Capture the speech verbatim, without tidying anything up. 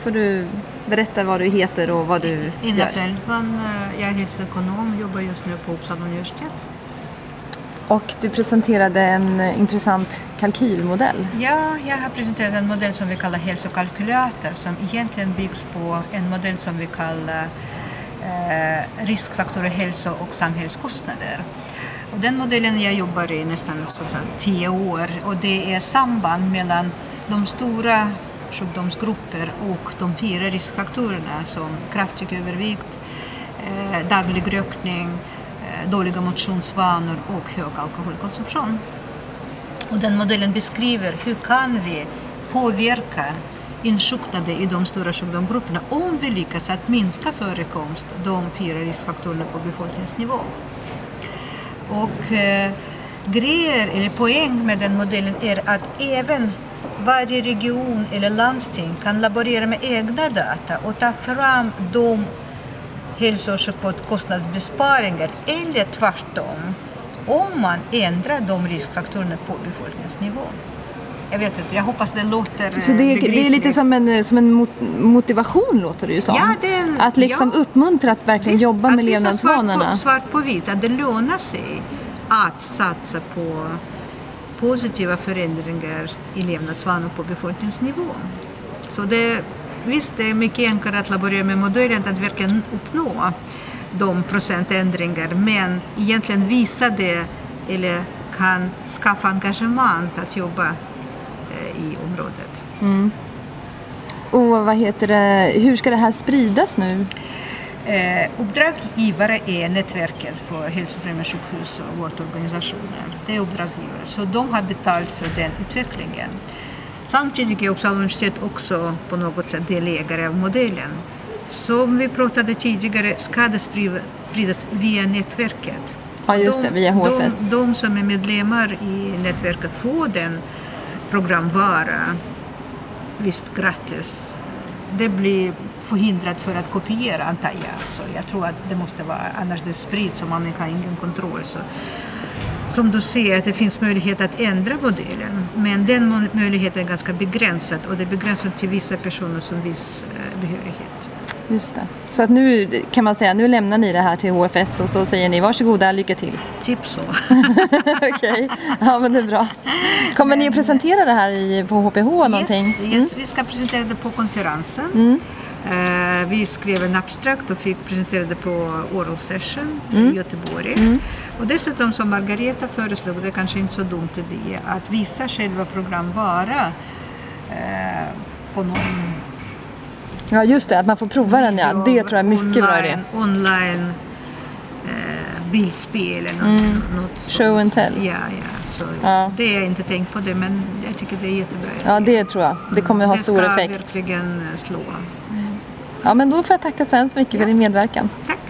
får du berätta vad du heter och vad du Ina gör. Fältman, jag är hälsoekonom, jobbar just nu på Uppsala universitet. Och du presenterade en intressant kalkylmodell. Ja, jag har presenterat en modell som vi kallar hälsokalkylator som egentligen byggs på en modell som vi kallar eh, riskfaktorer, hälso- och samhällskostnader. Och den modellen jag jobbar i nästan så, så, tio år och det är samband mellan de stora sjukdomsgrupper och de fyra riskfaktorerna som kraftig övervikt, eh, daglig rökning, eh, dåliga motionsvanor och hög alkoholkonsumtion. Och den modellen beskriver hur kan vi påverka insjuknade i de stora sjukdomsgrupperna om vi lyckas att minska förekomst de fyra riskfaktorerna på befolkningsnivå. Och eh, grejer eller poäng med den modellen är att även varje region eller landsting kan laborera med egna data och ta fram de hälso- och sjukvårdskostnadsbesparingar eller tvärtom om man ändrar de riskfaktorerna på befolkningsnivå. Jag vet inte, jag hoppas det låter Så det är, det är lite som en, som en mot, motivation låter det ju som. Ja, det är en, att liksom ja, uppmuntra att verkligen visst, jobba med att visa levnadsvanorna. Svart på, svart på vitt, att det lönar sig att satsa på positiva förändringar i levnadsvanor på befolkningsnivå. Så det, visst, det är mycket enklare att laborera med modellen att verkligen uppnå de procentändringar, men egentligen visa det eller kan skaffa engagemang att jobba eh, i området. Mm. Och vad heter det, hur ska det här spridas nu? Eh, uppdragsgivare är nätverket för hälsofrämjande sjukhus och vårdorganisationer. Det är uppdragsgivare, så de har betalt för den utvecklingen. Samtidigt är Uppsala universitet också på något sätt delägare av modellen. Som vi pratade tidigare ska det spridas via nätverket. Ja, just det, via H F S. De, de som är medlemmar i nätverket får den programvara visst gratis. Det blir förhindrat för att kopiera, antar jag. Så jag tror att det måste vara, annars det sprids och man har ingen kontroll. Så, som du ser, att det finns möjlighet att ändra modellen. Men den möjligheten är ganska begränsad och det är begränsat till vissa personer som viss eh, behörighet. Just det. Så att nu kan man säga, nu lämnar ni det här till H F S och så säger ni varsågoda, lycka till. Typ så. Okej, okay. Ja men det är bra. Kommer men, ni att presentera det här i, på H P H yes, någonting? Yes, mm. vi ska presentera det på konferensen. Mm. Uh, vi skrev en abstrakt och fick presentera det på oral session mm. i Göteborg. Mm. Och dessutom som Margareta föreslog, det är kanske inte så dumt det, att visa själva programvara uh, på någon. Ja just det, att man får prova den, ja. Det tror jag är mycket online, bra idé. Online eh, bildspel eller något, mm. något sånt. Show and tell. Ja, ja. Så ja. Det har jag inte tänkt på det, men jag tycker det är jättebra. Ja, det tror jag. Det kommer att ha det stor effekt. Det ska verkligen slå. Mm. Ja, men då får jag tacka så hemskt mycket ja. för din medverkan. Tack.